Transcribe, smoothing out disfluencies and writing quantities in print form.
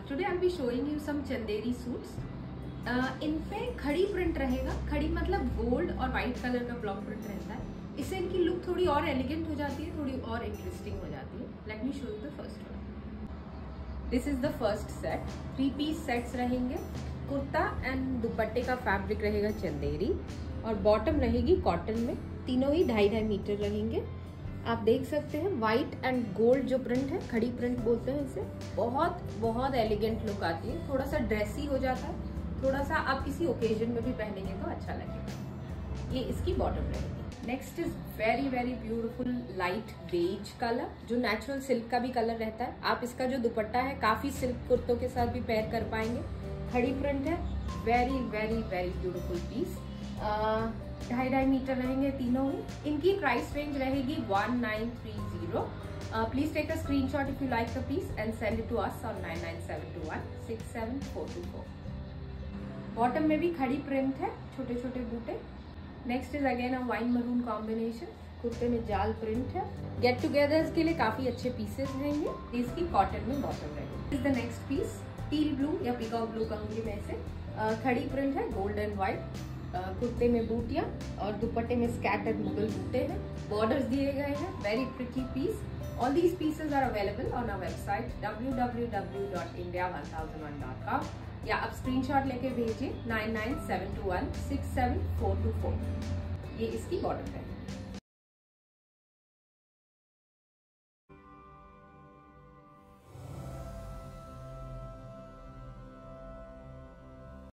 Today I'll be showing you some Chanderi suits. इन पे खड़ी प्रिंट रहेगा। खड़ी मतलब गोल्ड और व्हाइट कलर का ब्लॉक प्रिंट रहता है। इससे इनकी लुक थोड़ी और एलिगेंट हो जाती है, थोड़ी और इंटरेस्टिंग हो जाती है। Let me show you the first one. This is the first set. 3 piece sets रहेंगे। कुर्ता एंड दुपट्टे का फैब्रिक रहेगा चंदेरी और बॉटम रहेगी कॉटन में। तीनों ही 2.5 मीटर रहेंगे। आप देख सकते हैं व्हाइट एंड गोल्ड जो प्रिंट है, खड़ी प्रिंट बोलते हैं इसे। बहुत बहुत एलिगेंट लुक आती है। थोड़ा सा ड्रेसी हो जाता है, थोड़ा सा आप किसी ओकेजन में भी पहनेंगे तो अच्छा लगेगा। ये इसकी बॉटम रहेगी। Next is very very beautiful light beige colour, जो नेचुरल सिल्क का भी कलर रहता है। आप इसका जो दुपट्टा है काफी सिल्क कुर्तों के साथ भी पेयर कर पाएंगे। खड़ी प्रिंट है। Very very very beautiful piece. 2.5 metre रहेंगे तीनों ही। इनकी प्राइस रेंज रहेगी 1930। Please take a screenshot if you like the piece and send it to us on 9971167424। Bottom में भी खड़ी प्रिंट है, छोटे छोटे बूटे। Next is again a wine maroon combination. कुर्ते में जाल प्रिंट है। गेट टुगेदर्स के लिए काफी अच्छे पीसेस हैं ये। इसकी कॉटन में बॉटम रहेगी। Is the next piece. Teal blue या पीकॉक ब्लू कहूंगी मैं इसे। खड़ी प्रिंट है, गोल्ड एंड व्हाइट। कुर्ते में बूटियां और दुपट्टे में स्कैटर्ड मुगल बूटे हैं। बॉर्डर्स दिए गए हैं। Very pretty piece. All these pieces are available on our website www.india1001.com या आप स्क्रीनशॉट लेके भेजिए 9972167424। ये इसकी बॉर्डर है।